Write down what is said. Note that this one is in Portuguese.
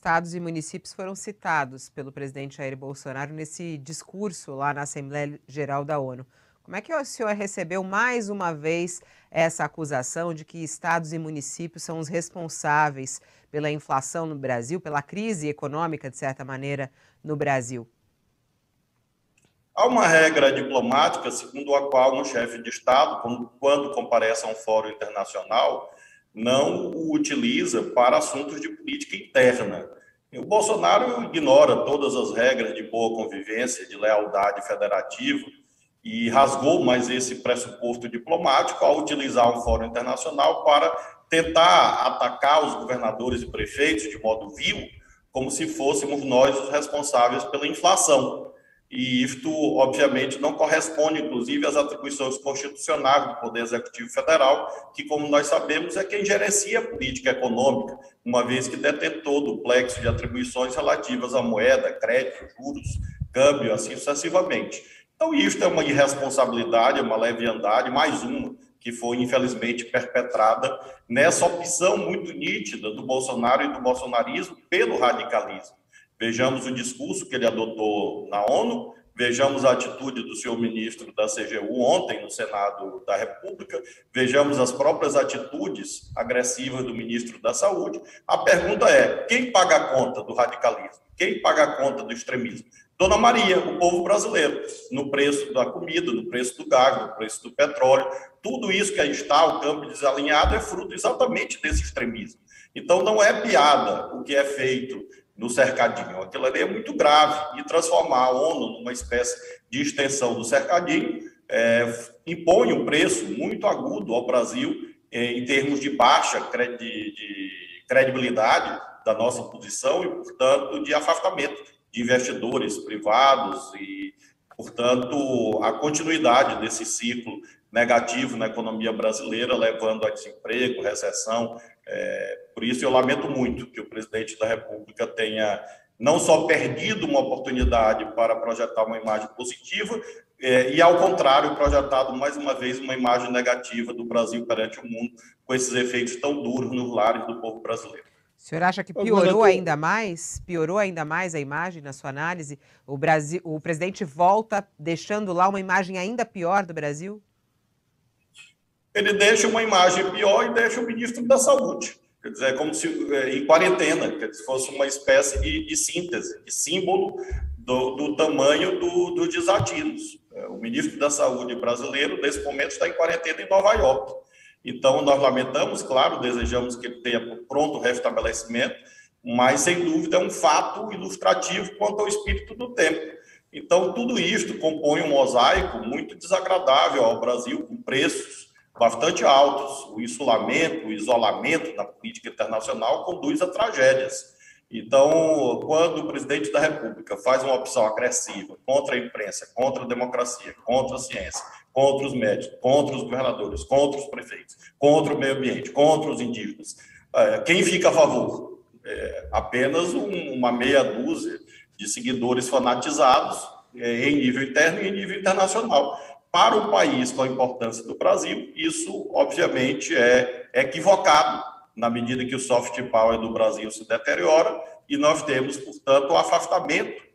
estados e municípios foram citados pelo presidente Jair Bolsonaro nesse discurso lá na Assembleia Geral da ONU. Como é que o senhor recebeu mais uma vez essa acusação de que estados e municípios são os responsáveis pela inflação no Brasil, pela crise econômica, de certa maneira, no Brasil? Há uma regra diplomática segundo a qual um chefe de Estado, quando comparece a um fórum internacional, não o utiliza para assuntos de política interna. O Bolsonaro ignora todas as regras de boa convivência, de lealdade federativa, e rasgou mais esse pressuposto diplomático ao utilizar um fórum internacional para tentar atacar os governadores e prefeitos de modo vil, como se fôssemos nós os responsáveis pela inflação. E isto, obviamente, não corresponde, inclusive, às atribuições constitucionais do Poder Executivo Federal, que, como nós sabemos, é quem gerencia a política econômica, uma vez que detentor do plexo de atribuições relativas à moeda, crédito, juros, câmbio, assim sucessivamente. Então, isto é uma irresponsabilidade, uma leviandade, mais uma, que foi, infelizmente, perpetrada nessa opção muito nítida do Bolsonaro e do bolsonarismo pelo radicalismo. Vejamos o discurso que ele adotou na ONU, vejamos a atitude do senhor ministro da CGU ontem no Senado da República, vejamos as próprias atitudes agressivas do ministro da Saúde. A pergunta é, quem paga a conta do radicalismo? Quem paga a conta do extremismo? Dona Maria, o povo brasileiro, no preço da comida, no preço do gás, no preço do petróleo. Tudo isso que aí está, o campo desalinhado, é fruto exatamente desse extremismo. Então, não é piada o que é feito no cercadinho. Aquilo ali é muito grave, e transformar a ONU numa espécie de extensão do cercadinho impõe um preço muito agudo ao Brasil em termos de baixa credibilidade da nossa posição e, portanto, de afastamento de investidores privados e, portanto, a continuidade desse ciclo negativo na economia brasileira, levando a desemprego, recessão. Por isso, eu lamento muito que o presidente da República tenha não só perdido uma oportunidade para projetar uma imagem positiva, e, ao contrário, projetado mais uma vez uma imagem negativa do Brasil perante o mundo, com esses efeitos tão duros nos lares do povo brasileiro. O senhor acha que piorou ainda mais? Piorou ainda mais a imagem na sua análise? O presidente volta deixando lá uma imagem ainda pior do Brasil? Ele deixa uma imagem pior e deixa o ministro da Saúde. Quer dizer, é como se em quarentena, quer dizer, fosse uma espécie de síntese, de símbolo do tamanho dos desatinos. O ministro da Saúde brasileiro, nesse momento, está em quarentena em Nova York. Então, nós lamentamos, claro, desejamos que ele tenha pronto o restabelecimento, mas, sem dúvida, é um fato ilustrativo quanto ao espírito do tempo. Então, tudo isto compõe um mosaico muito desagradável ao Brasil, com preços bastante altos. O isolamento na política internacional conduz a tragédias. Então, quando o presidente da República faz uma opção agressiva contra a imprensa, contra a democracia, contra a ciência, contra os médicos, contra os governadores, contra os prefeitos, contra o meio ambiente, contra os indígenas, quem fica a favor? Apenas uma meia dúzia de seguidores fanatizados em nível interno e em nível internacional. Para um país com a importância do Brasil, isso, obviamente, é equivocado, na medida que o soft power do Brasil se deteriora, e nós temos, portanto, o afastamento